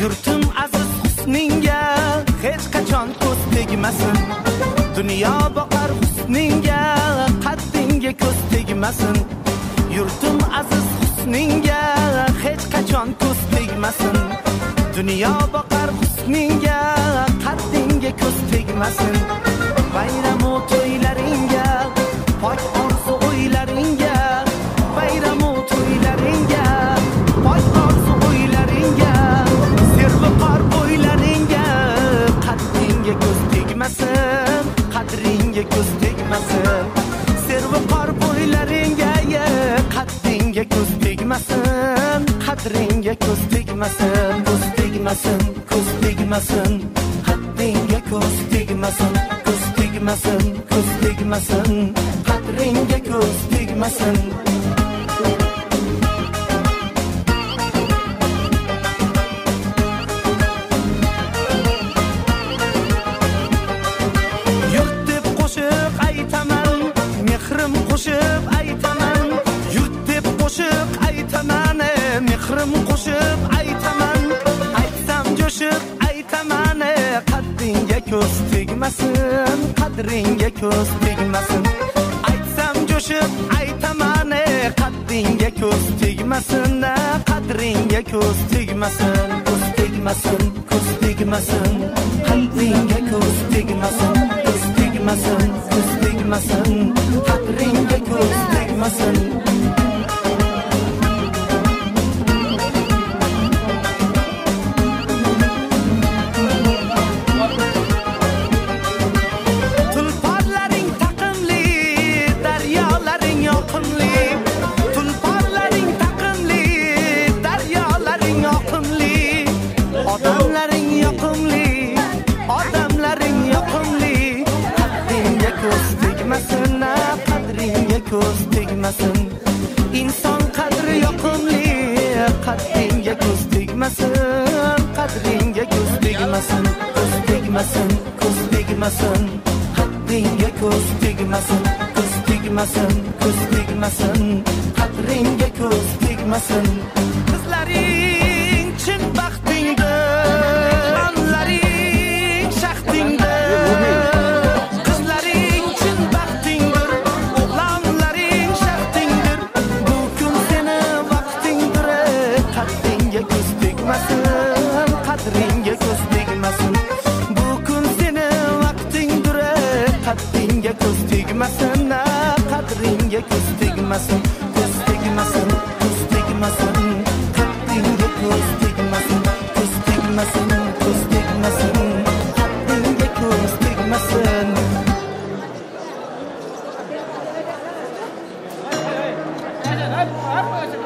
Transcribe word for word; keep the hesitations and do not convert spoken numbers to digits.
Yurtim aziz husningga hech qachon ko'z tegmasin. Dunyo boqar husningga, qaddingga ko'z tegmasin. Yurtim aziz husningga hech qachon ko'z tegmasin. Dunyo boqar husningga, qaddingga ko'z tegmasin. Bayram o to'ylaringga, pok orzu o'ylaringga, bayram o to'ylaringga, pok orzu o'ylaringga, servi qor bo'ylaringga, qaddingga ko'z tegmasin, qadringga ko'z tegmasin. Servi qor bo'ylaringga, qaddingga ko'z tegmasin, qadringga ko'z tegmasin, ko'z tegmasin, ko'z tegmasin, qaddingga ko'z tegmasin, ko'z tegmasin, ko'z tegmasin, qadringga ko'z tegmasin. Yurt deb qo'shiq aytaman, mehrim qo'shib aytaman. Yurt deb qo'shiq aytaman, mehrim qo'shib aytaman. Aytsam jo'shib aytaman, qaddingga ko'z tegmasin, qadringga ko'z tegmasin. Aytsam jo'shib aytaman, qaddingga ko'z tegmasin, qadringga ko'z tegmasin, ko'z tegmasin, ko'z tegmasin, qaddingga ko'z tegmasin, ko'z tegmasin, ko'z tegmasin, qadringga ko'z tegmasin. Odamlaring yoqimli, odamlaring yoqimli, qaddingga ko'z tegmasin, qadringga ko'z tegmasin. Inson qadri yoqimli, qaddingga ko'z tegmasin, qadringga ko'z tegmasin, ko'z tegmasin, ko'z tegmasin, qaddingga ko'z tegmasin, ko'z tegmasin, ko'z tegmasin, qadringga ko'z tegmasin. Qizlaring chin baxtingda, onlaring shaxtingda. Qizlaring chin baxtingdir, o'g'lonlaring shaxtingdir. Bu kun seni vaqtingdir, qaddingga ko'z tegmasin, qadringga ko'z tegmasin. Bu kun seni vaqtingdir, qaddingga ko'z tegmasin, qadringga ko'z tegmasin, ko'z tegmasin, ko'z tegmasin. Ko'z tegmasin, ko'z tegmasin, ko'z tegmasin, qaddingga ko'z tegmasin. Hadi hadi hadi.